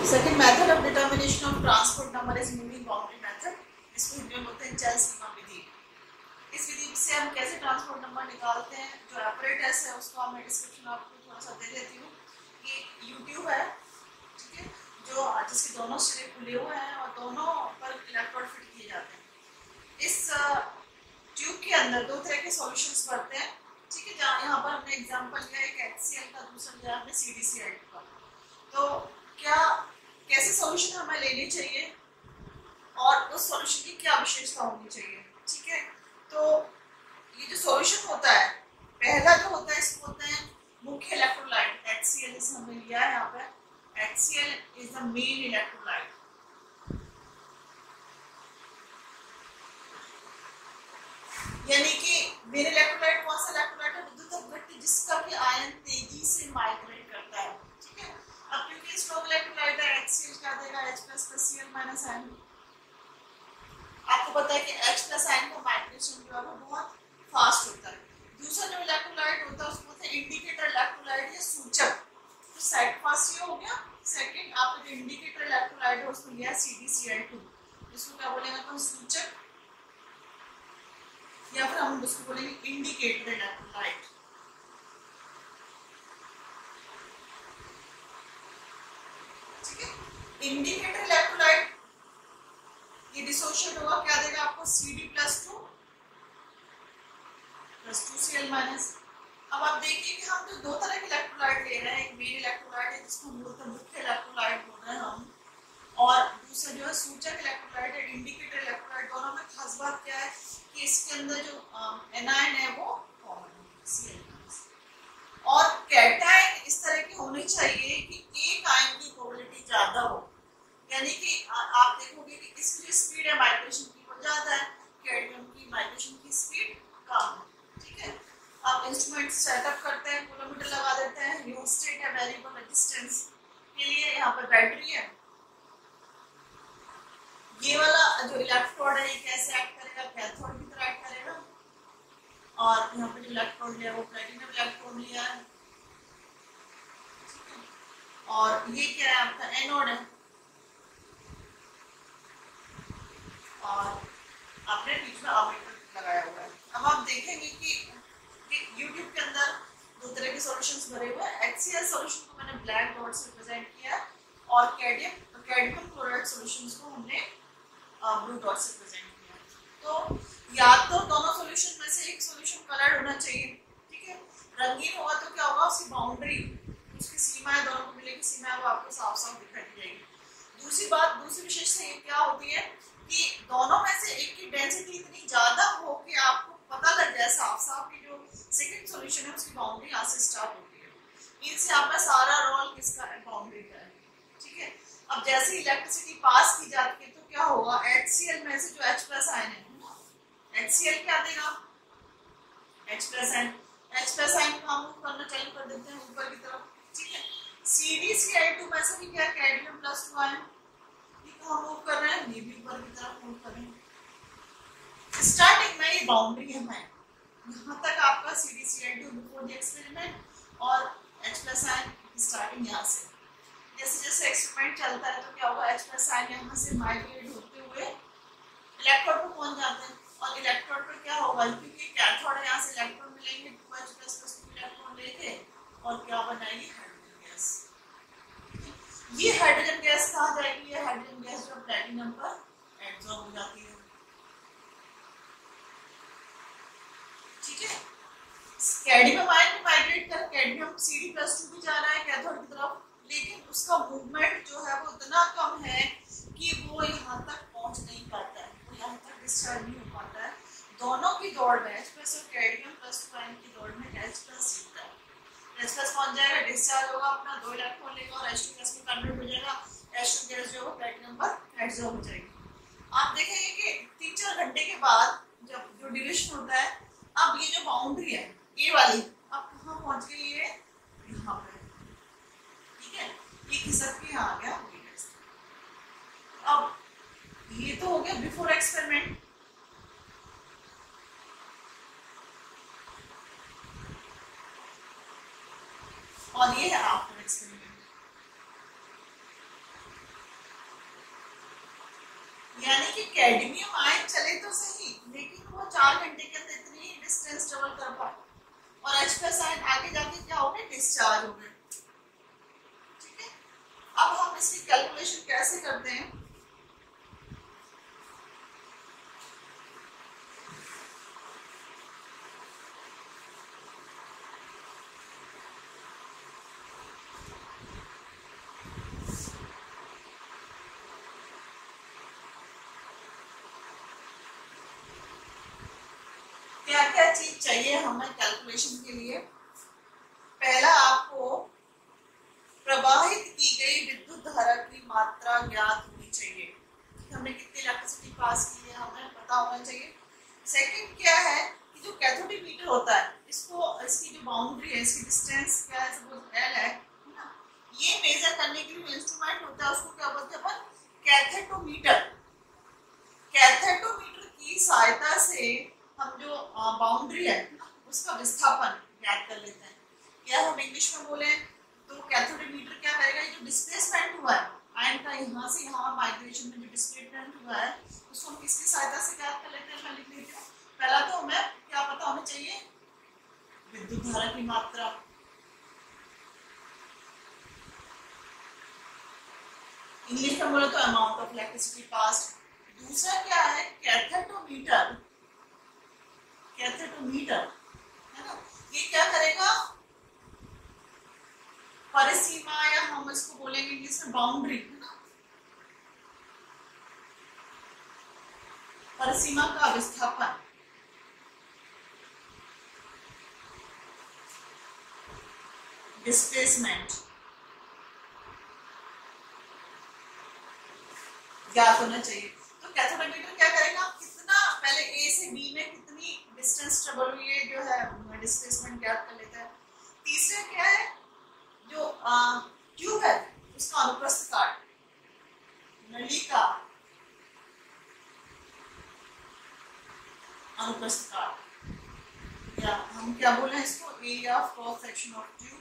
Second method of determination of transport number is moving boundary method. इसको हिंदी में बोलते हैं चल सीमा विधि। इस विधि से हम कैसे ट्रांसपोर्ट नंबर निकालते हैं, जो apparatus है उसको मैं डिस्क्रिप्शन आपको थोड़ा सा दे देती हूँ। ये U-ट्यूब है, ठीक है, जो जिसके दोनों सिरे खुले हुए हैं और दोनों पर इलेक्ट्रोड फिट किए जाते हैं। इस ट्यूब के अंदर दो तरह के सॉल्यूशंस भरते हैं, ठीक है। जहाँ यहाँ पर हमने एग्जांपल लिया एक HCl का, दूसरा लिया हमने CDCl का। तो क्या कैसे सॉल्यूशन हमें लेनी चाहिए और उस सॉल्यूशन की क्या विशेषता होनी चाहिए, ठीक है। तो ये जो सॉल्यूशन होता है, पहला जो होता है इसको बोलते हैं मुख्य इलेक्ट्रोलाइट HCl, जिसे हमने लिया है यहाँ पे। HCl is the main electrolyte. यानी कि मेन इलेक्ट्रोलाइट कौन सा इलेक्ट्रोलाइट है? विद्युत अपघट्य जिसका कि आयन तेजी से माइग्रेट करता है, ठीक है। अब क्योंकि स्ट्रॉन्ग इलेक्ट्रोलाइट है, HCl क्या देगा? H+ + Cl - N। आपको पता है कि H+ आयन का माइग्रेशन जो है वो बहुत फास्ट होता है। दूसरा जो इलेक्ट्रोलाइट होता है उसको बोलते हैं इंडिकेटर इलेक्ट्रोलाइट या सूचक। तो सेट फर्स्ट ये हो गया। सेकंड आपका जो इंडिकेटर इलेक्ट्रोलाइट है उसको लिया CDCl2। इसको क्या बोलेंगे अपन? सूचक, या फिर हम उसको बोलेंगे इंडिकेटर इलेक्ट्रोलाइट। ठीक है, इंडिकेटर इलेक्ट्रोलाइट ये डिसोशिएट होगा, क्या देगा आपको? CD+2 + 2Cl-। अब आप देखिए कि हम जो दो तरह के इलेक्ट्रोलाइट ले रहे हैं, एक मेन इलेक्ट्रोलाइट है जिसको मूलतः मुख्य इलेक्ट्रोलाइट बोल रहे हैं हम, और दूसरा जो है सूचक इलेक्ट्रोलाइट है, इंडिकेटर इलेक्ट्रोलाइट। दोनों में खास बात क्या है कि इसके अंदर जो एनायन है वो कॉमन है, Cl-। और कैटायन इस तरह की होनी चाहिए कि एक आयन की प्रोबेबिलिटी ज्यादा हो। यानी कि आप देखोगे कि इसकी स्पीड है माइग्रेशन की वो ज्यादा है, कैडमियम की माइग्रेशन की स्पीड कम है, ठीक है। आप इंस्ट्रूमेंट सेटअप करते हैं, कूलोमीटर लगा देते हैं, रियोस्टेट है, वेरिएबल रेजिस्टेंस के लिए, यहाँ पर बैटरी है। ये वाला जो इलेक्ट्रोड है ये कैसे एक्ट करेगा? कैथोड की तरह एक्ट करेगा। और यहाँ पे जो इलेक्ट्रोड लिया वो प्लेटिनम इलेक्ट्रोड लिया है, और ये क्या है? आपका एनोड है, और आपने बीच में अमीटर लगाया हुआ है। अब आप देखेंगे कि यूट्यूब के अंदर दो तरह के सॉल्यूशंस भरे हुए हैं। HCl सॉल्यूशन को मैंने ब्लैक डॉट से रिप्रेजेंट किया, और कैडमियम क्लोराइड सॉल्यूशंस को हमने ब्लू डॉट से रिप्रेजेंट किया। तो या तो दोनों सॉल्यूशन में से एक सॉल्यूशन कलर्ड होना चाहिए, ठीक है। रंगीन होगा तो क्या होगा? उसकी बाउंड्री, उसकी सीमाएं दोनों को मिलेगी, सीमाएं वो आपको साफ साफ दिखाई देगी। दूसरी बात, दूसरी विशेषता ये क्या होती है कि दोनों में से एक की डेंसिटी इतनी ज्यादा हो कि आपको पता लग जाए साफ साफ कि जो सेकंड सॉल्यूशन है उसकी बाउंड्री यहाँ से स्टार्ट होती है। इनसे आपका सारा रोल किसका है? बाउंड्री का है, ठीक है। अब जैसे इलेक्ट्रिसिटी पास की जाती है तो क्या होगा? HCl में से जो H+ आयन है, HCl क्या देगा? H+ ion. H+ आयन को हम मूव करना चालू कर देते हैं ऊपर की तरफ, ठीक है। CDCl2 में से भी क्या? कैडमियम+2 आयन, हम मूव कर रहे हैं, ये भी ऊपर की तरफ मूव कर रहे हैं। स्टार्टिंग में ये बाउंड्री है, यहाँ तक आपका CDCl2 बिफोर द एक्सपेरिमेंट, और H+ आयन स्टार्टिंग यहाँ से। जैसे जैसे एक्सपेरिमेंट चलता है तो क्या होगा? H+ आयन यहाँ से माइग्रेट होते हुए इलेक्ट्रोड पर पहुंच जाते हैं, और इलेक्ट्रोड पर क्या होगा? क्योंकि कैथोड है, यहाँ से इलेक्ट्रॉन मिलेंगे 2H+ + 2 इलेक्ट्रॉन लेके, और क्या बनाएगी? Hydrogen gas. ये हाइड्रोजन गैस कहाँ जाएगी? ये हाइड्रोजन गैस जो प्लैटिनम पर एब्जॉर्ब हो जाती है, ठीक है। कैडमियम आयन भी माइग्रेट कर, कैडमियम CD+2 भी जा रहा है कैथोड की तरफ, लेकिन उसका मूवमेंट जो है वो इतना कम है कि वो यहाँ तक पहुंच नहीं पाता है, वो यहाँ तक डिस्चार्ज नहीं हो पाता है। दोनों की दौड़ में H+ और कैडमियम+2 आयन की दौड़ में H+ जीतता है। H+ पहुंच जाएगा, डिस्चार्ज होगा, अपना 2 इलेक्ट्रॉन लेगा और H2 गैस में कन्वर्ट हो जाएगा। H2 गैस जो है प्लैटिनम पर एब्जॉर्ब हो जाएगी। आप देखेंगे कि 3-4 घंटे के बाद जब जो ड्यूरेशन होता है, अब ये जो बाउंड्री है ये वाली, अब कहाँ पहुंच गई? ये यहाँ पे, ठीक है। ये खिसक के यहाँ आ गया। अब ये तो हो गया बिफोर एक्सपेरिमेंट, और ये है आफ्टर एक्सपेरिमेंट। कैडमियम आयन चले तो सही, लेकिन वो 4 घंटे के अंदर इतनी डिस्टेंस ट्रेवल कर पाए, और H प्लस आयन आगे जाके क्या हो गए, डिस्चार्ज हो गए। ठीक है, अब हम इसकी कैलकुलेशन कैसे करते हैं। क्या क्या चीज चाहिए हमें कैलकुलेशन के लिए। पहला, आपको प्रवाहित की गई विद्युत धारा की मात्रा ज्ञात होनी चाहिए, हमने कितनी इलेक्ट्रिसिटी पास की है हमें पता होना चाहिए। सेकंड क्या है कि जो कैथोडिक मीटर होता है, इसको इसकी जो बाउंड्री है, इसकी डिस्टेंस क्या है, सपोज एल है ना, ये मेजर करने के लिए इंस्ट्रूमेंट होता है, उसको क्या बोलते हैं अपन, कैथेटोमीटर। कैथेटोमीटर की सहायता से हम जो बाउंड्री है उसका विस्थापन ज्ञात कर लेते हैं, या हम इंग्लिश में बोले तो कैथोडोमीटर क्या करेगा, जो डिस्प्लेसमेंट हुआ है आयन का यहाँ से यहाँ माइग्रेशन में जो डिस्प्लेसमेंट हुआ है उसको हम किसकी सहायता से ज्ञात कर लेते हैं। मैं लिख लेती हूँ। पहला तो हमें क्या पता होना चाहिए, विद्युत धारा की मात्रा। इंग्लिश में बोले तो अमाउंट ऑफ इलेक्ट्रिसिटी पास्ड। दूसरा क्या है, कैथेटोमीटर। कैथेटोमीटर है ना, ये क्या करेगा, परिसीमा, या हम इसको बोलेंगे इंग्लिश में बाउंड्री है ना, परिसीमा का विस्थापन, डिस्प्लेसमेंट ज्ञात होना चाहिए। तो कैथोडोमीटर क्या करेगा, कितना पहले ए से बी में कितनी डिस्टेंस ट्रेवल हुई है जो है डिस्प्लेसमेंट ज्ञात कर लेता है। तीसरा क्या है, जो ट्यूब है उसका अनुप्रस्थ काट, नली का अनुप्रस्थ काट, या हम क्या बोले हैं इसको, area of cross section of tube.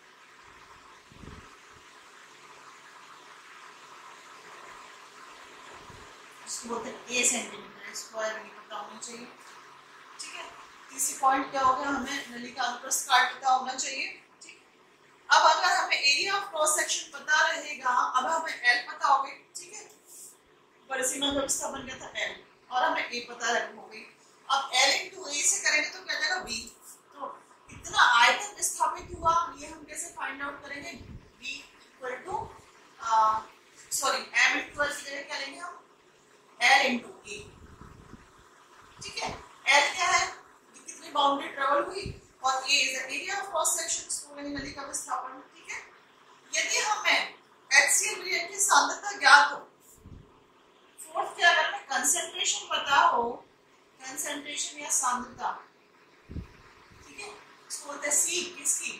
इसको बोलते हैं ए सेंटीमीटर स्क्वायर, ये पता होना चाहिए। ठीक है, तीसरी पॉइंट क्या हो गया, हमें नली का अनुप्रस्थ काट पता होना चाहिए। ठीक, अब अगर हमें एरिया ऑफ क्रॉस सेक्शन पता रहेगा, अब हमें एल पता हो गई। ठीक है, परिसीमा का विस्थापन क्या था, एल, और हमें ए पता हो गई। अब एल इंटू ए से करेंगे तो क्या जाएगा, बी। तो कितना आयतन विस्थापित हुआ ये हम कैसे फाइंड आउट करेंगे, B equal to sorry M into L की जगह क्या लेंगे हम, एल इंटू ए। ठीक है, एल क्या है, कितनी बाउंड्री ट्रेवल हुई, और A is the area of cross section, इसको लेंगे नली का विस्थापन। ठीक है, यदि हमें HCl रिएक्ट की सांद्रता ज्ञात हो, फोर्थ क्या, अगर हमें कंसंट्रेशन पता हो, कंसंट्रेशन या सांद्रता, ठीक है, इसको बोलते हैं सी किसकी,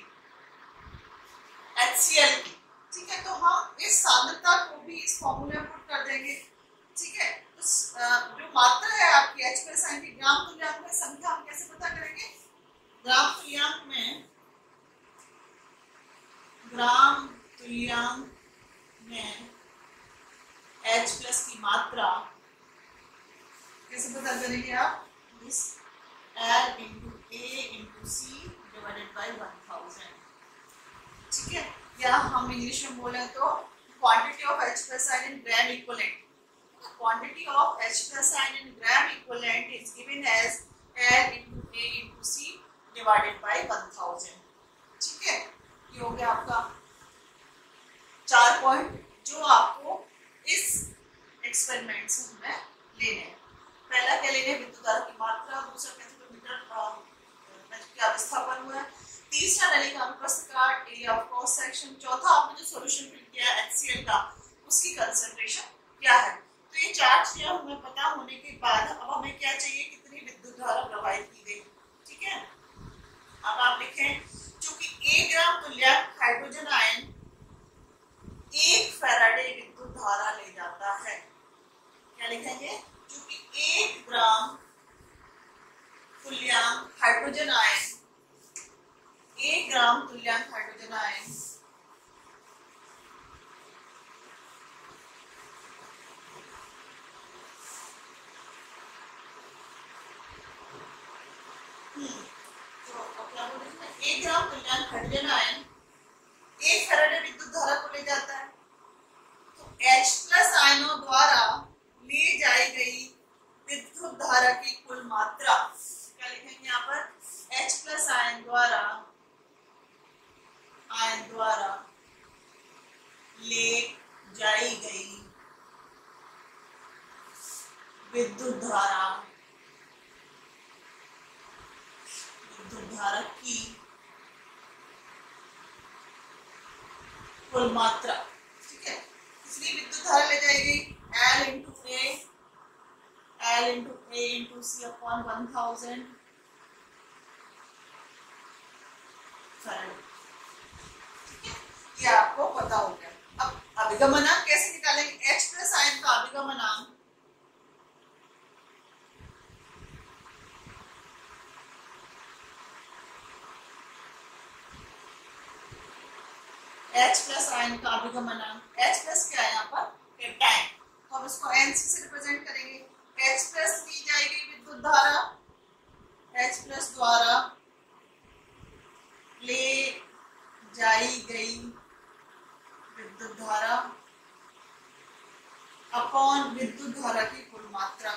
HCl की। ठीक है, तो हम इस सांद्रता को भी इस फॉर्मूले में पुट कर देंगे। ठीक है, तो जो मात्रा है आपकी H प्लस आयन की ग्राम तुल्यांक में संख्या हम कैसे पता करेंगे, ग्राम तुल्यांक में, ग्राम तुल्यांक में H प्लस की मात्रा कैसे पता करेंगे आप, इस L into A into C divided by 1000। ठीक है, या हम इंग्लिश में बोले तो quantity of H plus ion in gram equivalent, quantity of H plus ion in gram equivalent is given as L into A into C divided by 1000। ठीक है, ये हो गया आपका 4 पॉइंट जो आपको इस एक्सपेरिमेंट से हमें लेने हैं। पहला क्या लेने, विद्युत धारा की मात्रा, दूसरा कैथोडोमीटर क्या विस्थापन हुआ है, तीसरा नली का अनुप्रस्थ काट, एरिया ऑफ क्रॉस सेक्शन, चौथा आपने जो सॉल्यूशन फिल किया HCl का उसकी कंसंट्रेशन क्या है। तो ये 4 चीजें हमें पता होने के बाद अब हमें क्या चाहिए, कितनी विद्युत धारा प्रवाहित की गई। ठीक है, अब आप लिखें, चूंकि 1 ग्राम तुल्यांक हाइड्रोजन आयन 1 फैराडे विद्युत धारा ले जाता है। क्या लिखेंगे, चूंकि 1 ग्राम तुल्यांक हाइड्रोजन आयन, 1 ग्राम तुल्यांक हाइड्रोजन आयन 1 1 ग्राम तुल्यांक हाइड्रोजन आयन 1 फैराडे विद्युत धारा को ले जाता है। तो H+ आयनों द्वारा ले जाई गई विद्युत धारा की कुल मात्रा, क्या लिखेंगे यहाँ पर, H+ आयन द्वारा ले जाई गई विद्युत धारा की कुल मात्रा, ठीक है। इसलिए विद्युत धारा ले जाएगी L into C upon 1000 faraday, ठीक है। ये आपको पता हो गया। अब अभिगमनांक कैसे निकालेंगे? H+ आयन का अभिगमनांक H+ आयन का अभिगमनांक, H+ क्या है यहाँ पर, कैटायन, तो हम इसको Nc से रिप्रेजेंट करेंगे। H+ ली जाएगी विद्युत धारा, H+ द्वारा ले जाई गई विद्युत धारा अपॉन विद्युत धारा की कुल मात्रा,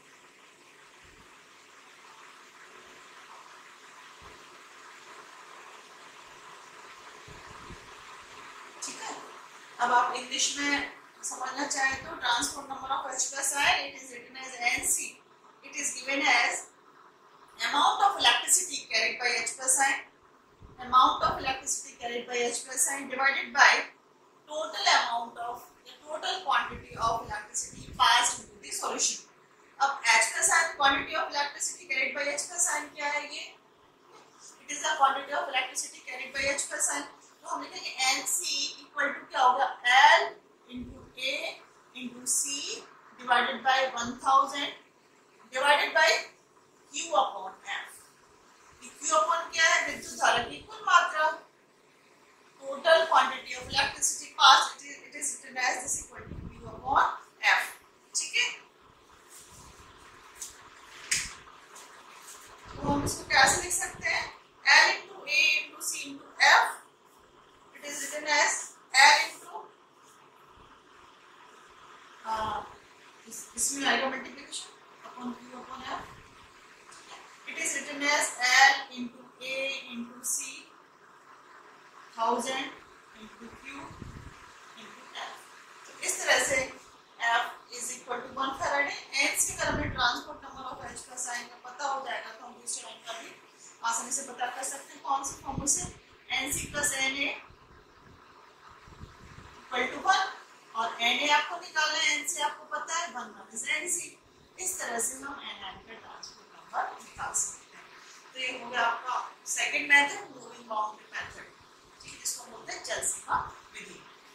ठीक है। अब आप इंग्लिश में समझना चाहें तो transport number of H+ ion, it is written as Nc, it is given as amount of electricity carried by H+ ion, amount of electricity carried by H+ ion divided by total amount of the total quantity of electricity passed into the solution. अब H+ ion quantity of electricity carried by H+ ion क्या है? ये it is the quantity of electricity carried by H+ ion, तो हम लिखेंगे Nc equal to क्या होगा, L into A into C divided by 1000 divided by Q upon F। Q upon क्या है, विद्युत धारा की कुल मात्रा, total quantity of electricity pass, it is written as this equal to Q upon F, ठीक है। तो हम इसको कैसे लिख सकते हैं, L into A into C into F, it is written as L into इसमें आएगा multiplication upon Q upon F, it is written as L into A into C 1000 into Q into F। तो इस तरह से F is equal to 1 faraday. Nc अगर हमें transport number of H+ ion का पता हो जाएगा तो हम दूसरे आयन का भी आसानी से पता कर सकते हैं। कौन सी फॉर्मूले से, Nc plus Na equal to 1, और Na आपको निकालना है, Nc आपको पता है 1 minus Nc। इस तरह से हम Na का ट्रांसपोर्ट नंबर निकाल सकते हैं। तो ये हो गया आपका second method, moving boundary method, ठीक, इसको बोलते हैं जल सीमा विधि।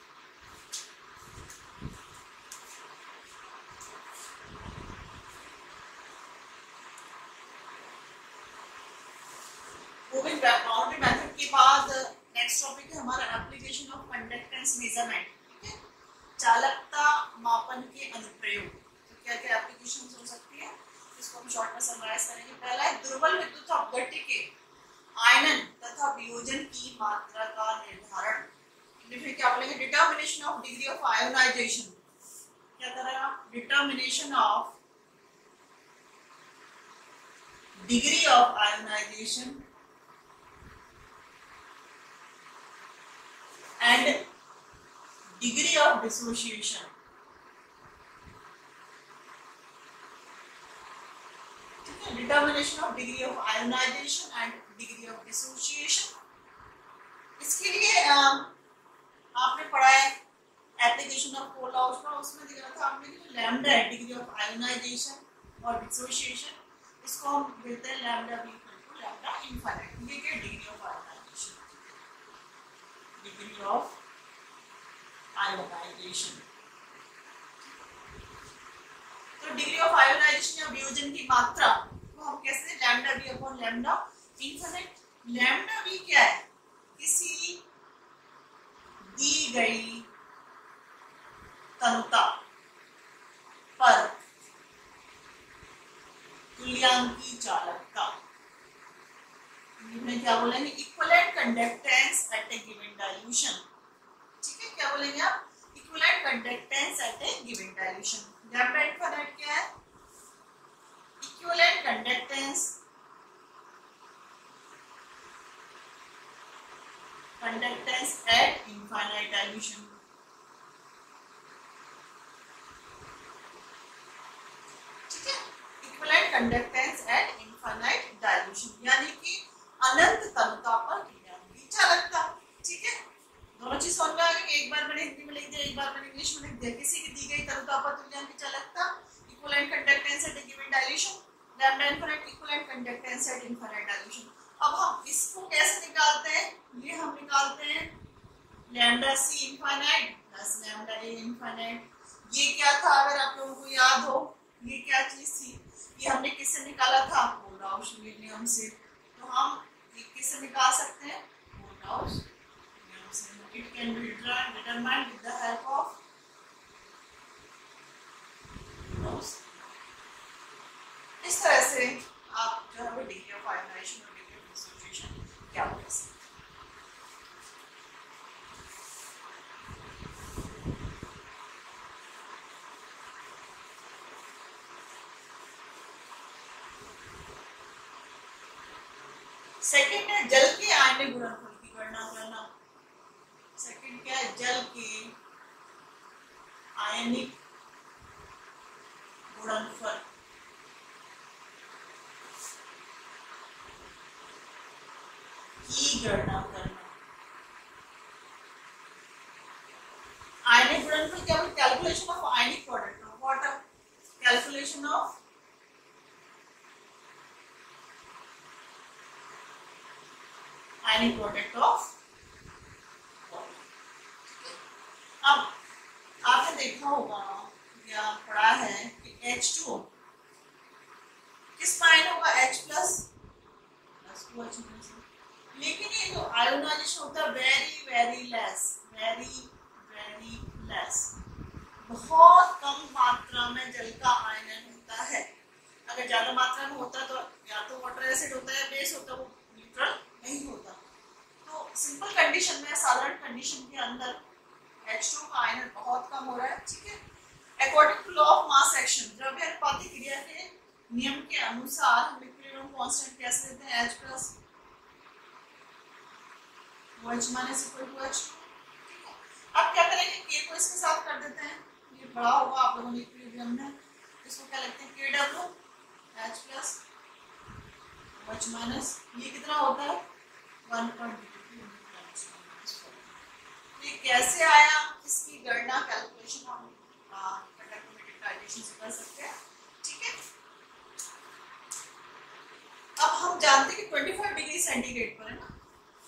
मूविंग बाउंड्री मेथड के बाद नेक्स्ट टॉपिक है हमारा एप्लीकेशन ऑफ कंडक्टेंस मेजरमेंट, ठीक है, चालकता मापन के अनुप्रयोग। तो क्या क्या एप्लीकेशंस हो सकती है, इसको हम शॉर्ट में समराइज करेंगे। पहला है दुर्बल विद्युत अपघट्य के आयनन तथा वियोजन की मात्रा का निर्धारण। फिर क्या बोलेंगे, determination of degree of ionisation, क्या करेगा, determination of degree of ionisation and degree of dissociation, determination of degree of ionization and degree of dissociation। इसके लिए आपने पढ़ा है एप्लीकेशन ऑफ कोलॉस का, उसमें दिख रहा था हमने कि लैम्डा है डिग्री ऑफ आयोनाइजेशन और डिसोसिएशन, इसको हम बोलते हैं lambda v equal to lambda infinite. ये क्या, degree of ionisation, degree of ionisation. तो डिग्री ऑफ आयोनाइजेशन या वियोजन की मात्रा को हम कैसे, lambda v upon lambda infinite. Lambda v क्या है, किसी दी गई तनुता पर तुल्यांकी चालकता, क्या बोलेंगे, equivalent conductance at a given dilution. ठीक है, क्या बोलेंगे आप, equivalent conductance at a given dilution. Lambda infinite क्या है, equivalent conductance at infinite dilution. ठीक है, equivalent conductance at infinite dilution, यानी कि अनंत तनुता पर क्रिया चालकता। ठीक है, दोनों चीज समझ में आ गई। एक बार मैंने हिंदी में लिख दिया, एक बार मैंने इंग्लिश में लिख दिया। किसी की दी गई तनुता पर तुल्यांक की चालकता, equivalent conductance at a given dilution, lambda infinite equivalent conductance at infinite dilution. अब हम इसको कैसे निकालते हैं, ये हम निकालते हैं lambda C infinite plus lambda A infinite. ये क्या था, अगर आप लोगों को याद हो, ये क्या चीज थी, ये हमने किससे निकाला था, कोलराउश नियम से। तो हम किससे निकाल सकते हैं, कोलराउश नियम से। It can be determined with the help of Kohlrausch. इस तरह से आप जो है डिग्री ऑफ आयोनाइजेशन और डिग्री ऑफ डिसोसिएशन क्या बोल सकते हैं। सेकंड है जल के आयनिक गुणनफल की गणना करना। सेकंड क्या है, जल के आयनिक गुणनफल की गणना करना। आयनिक गुणनफल क्या है, calculation of ionic product of water, calculation of ionic product of water. अब आपने देखा होगा या पढ़ा है कि H2O किस आयन होगा, H plus plus 2H minus. लेकिन ये जो आयोनाइजेशन होता है वेरी वेरी लेस, बहुत कम मात्रा में जल का आयनन होता है। अगर ज्यादा मात्रा में होता तो या तो वाटर एसिड होता है, बेस होता, वो न्यूट्रल नहीं होता। तो सिंपल कंडीशन में, साधारण कंडीशन के अंदर H2 का आयनन बहुत कम हो रहा है। ठीक है, according to law of mass action, द्रव्यानुपातिक क्रिया के नियम के अनुसार हम इक्विलिब्रियम कांस्टेंट कैसे लेते हैं, H plus OH minus equal to H2। ठीक है, अब क्या करेंगे, K को इसके साथ कर देते हैं, ये बड़ा होगा आप लोगों ने इक्विलिब्रियम में, इसको क्या लिखते हैं, KW H plus OH minus. ये कितना होता है 1.2। ये कैसे आया, इसकी गणना कैलकुलेशन हम कंडक्टिविटी डाइलेशन से कर सकते हैं। ठीक है, अब हम जानते हैं कि 25 डिग्री सेंटीग्रेड पर है ना,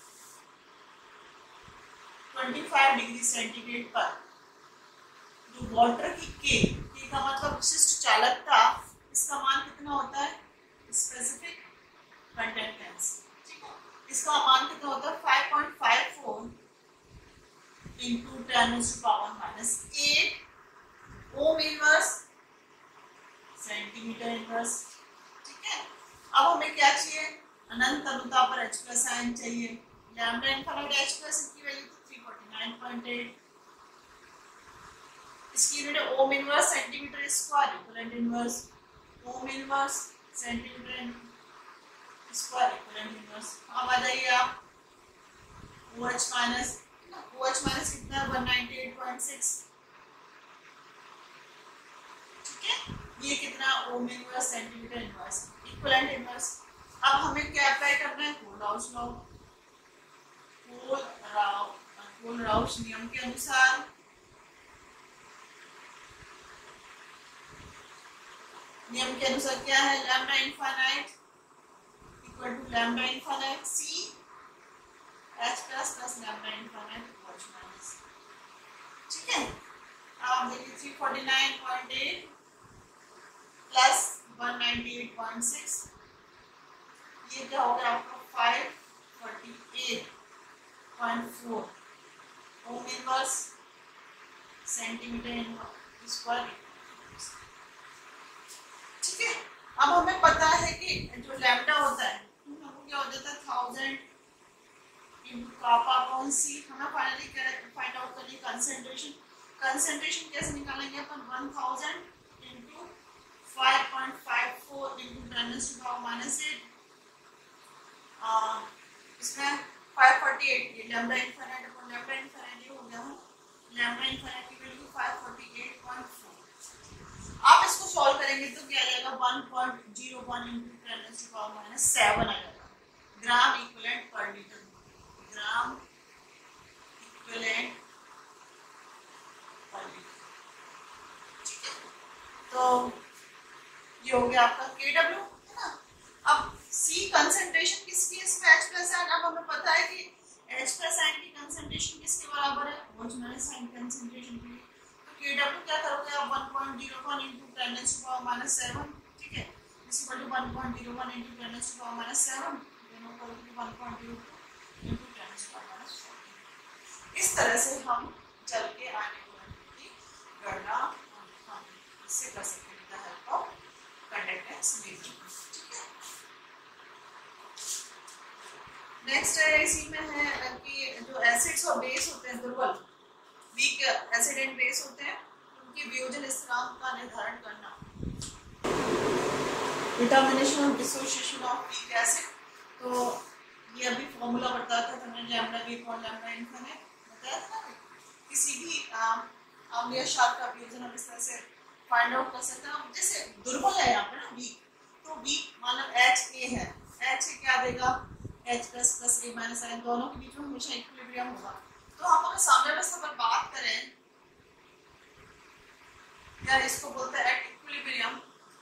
25 डिग्री सेंटीग्रेड पर जो वाटर की के का मतलब विशिष्ट चालकता, इसका मान कितना होता है, स्पेसिफिक कंडक्टेंस। ठीक है, इसका मान कितना होता है 5.54 into 10⁻⁻8 ohm inverse centimetre inverse. ठीक है, अब हमें क्या चाहिए, अनंत तनुता पर H प्लस आयन चाहिए। लैम्डा इनफाइनाइट H प्लस की वैल्यू तो 349.8, इसकी unit ohm inverse centimetre square, equivalent inverse ohm inverse centimetre square, equivalent inverse. अब आ जाइए आप OH माइनस, OH माइनस कितना है 198.6। ठीक है, ये कितना ohm inverse centimetre inverse, equivalent inverse. अब हमें क्या अप्लाई करना है, कोलराउश लॉ, कोलराउश नियम के अनुसार क्या है, lambda infinite equal to lambda infinite C H plus plus lambda infinite OH minus. ठीक है, आप देखिए 349.8 प्लस 198.6, ये क्या हो गया आपका 548.4 ओम इनवर्स सेंटीमीटर स्क्वायर। ठीक है, अब हमें पता है कि जो लैम्डा होता है क्या हो जाता है 1000 इनटू कापा अपॉन सी। हमें फाइनली फाइंड आउट करनी है कंसंट्रेशन। कंसंट्रेशन कैसे निकालेंगे अपन 1000 इनटू 5.54 इनटू 10⁻⁻8। इसमें 548 lambda infinite upon lambda infinite ये हो गया है लैम्डा इनफिनिट की वैल्यू 548.4। आप इसको सॉल्व करेंगे तो क्या आ जाएगा 1.01 इनटू 10⁻⁷ आ जाएगा gram equivalent per litre. Gram equivalent per litre. ठीक है, तो ये हो गया आपका KW है ना। अब C कंसंट्रेशन किसकी है इसमें H+N। अब हमें पता है कि H+N की कंसंट्रेशन किसके बराबर है ओजोनलाइजेशन कंसंट्रेशन की। तो KW क्या करोगे आप 1.01 इनटू 10⁻⁷। ठीक है, इस इक्वल टू 1.01 इनटू 10⁻⁷, दोनों को 1.02 इनटू 10⁻⁴। इस तरह से हम चल के आने वाले की गणना हम इससे कर सकते हैं with the help of conductance measurement. ठीक है, नेक्स्ट है इसी में है कि जो एसिड्स और बेस होते हैं दुर्बल वीक एसिड एंड बेस होते हैं उनके वियोजन स्थिरांक का निर्धारण करना। Determination of dissociation of weak acid. तो ये अभी फॉर्मूला बताया था हमने lambda V upon lambda infinite बताया था ना। किसी भी अम्लीय क्षार का वियोजन हम इस तरह से फाइंड आउट कर सकते हैं। जैसे दुर्बल है यहाँ पे ना वीक, तो वीक मतलब HA है, H क्या देगा H++A- दोनों के बीच में हमेशा इक्विलिब्रियम होगा। तो हम अगर सामने वाले पर बात करें या इसको बोलते हैं एट इक्विलिब्रियम।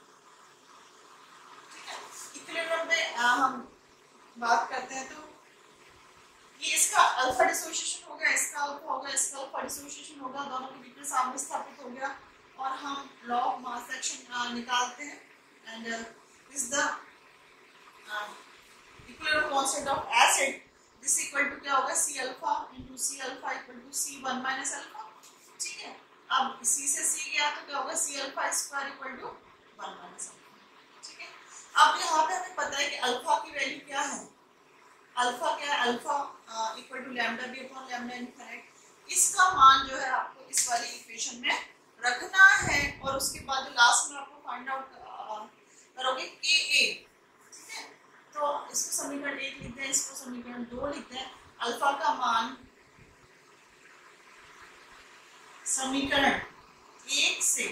ठीक है, इक्विलिब्रियम में हम बात करते हैं तो ये इसका अल्फा डिसोसिएशन हो गया, इसका अल्फा हो गया, इसका अल्फा डिसोसिएशन होगा, दोनों के बीच में साम्य स्थापित हो गया और हम लॉ ऑफ मास एक्शन निकालते हैं। And is the equilibrium constant of acid this equal to क्या होगा C alpha into C alpha equal to C1 minus alpha. ठीक है, अब C से C गया तो क्या होगा C alpha square equal to 1 minus alpha. ठीक है, अब यहाँ पे हमें पता है कि अल्फा की वैल्यू क्या है। अल्फा क्या है, alpha equal to lambda B upon lambda infinite. इसका मान जो है आपको इस वाली इक्वेशन में रखना है और उसके बाद जो लास्ट में आपको फाइंड आउट करोगे KA। ठीक है, तो इसको समीकरण 1 लिखते हैं, इसको समीकरण 2 लिखते हैं। अल्फा का मान समीकरण 1 से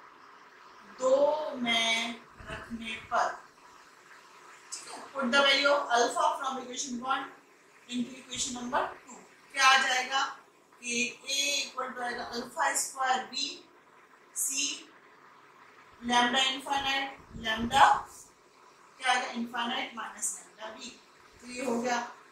2 में रखने पर put the value of alpha from equation 1 into equation number 2 क्या आ जाएगा कि A इक्वल टू आएगा alpha square B C lambda infinite lambda क्या आएगा इनफिनिट माइनस लैम्डा B। तो ये हो गया